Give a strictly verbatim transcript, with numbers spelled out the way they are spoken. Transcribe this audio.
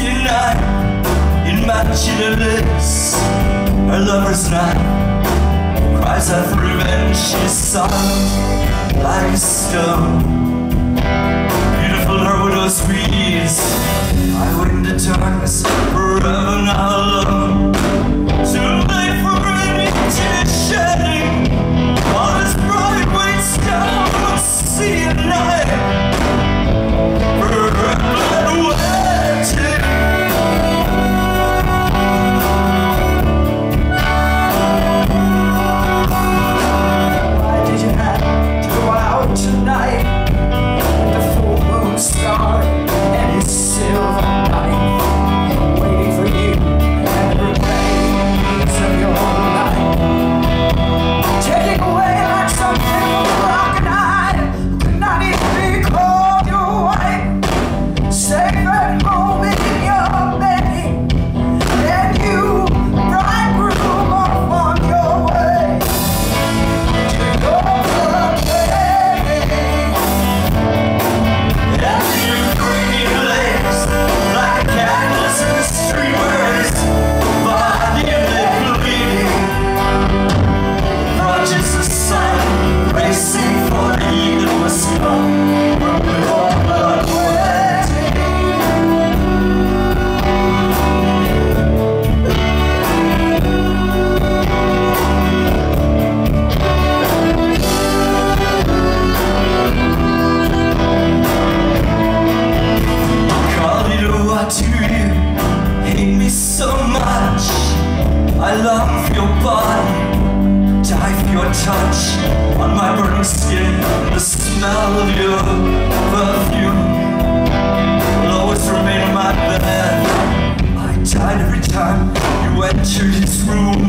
night, imaginateness, her lover's night, cries out for revenge, she's silent like a stone. Beautiful her widow's weeds, I wait in the darkness, forever now alone. Too late for any tears shedding, all this bride waits down the sea at night. I long for your body, die for your touch on my burning skin. The smell of your perfume will always remain on my bed. I died every time you entered his room.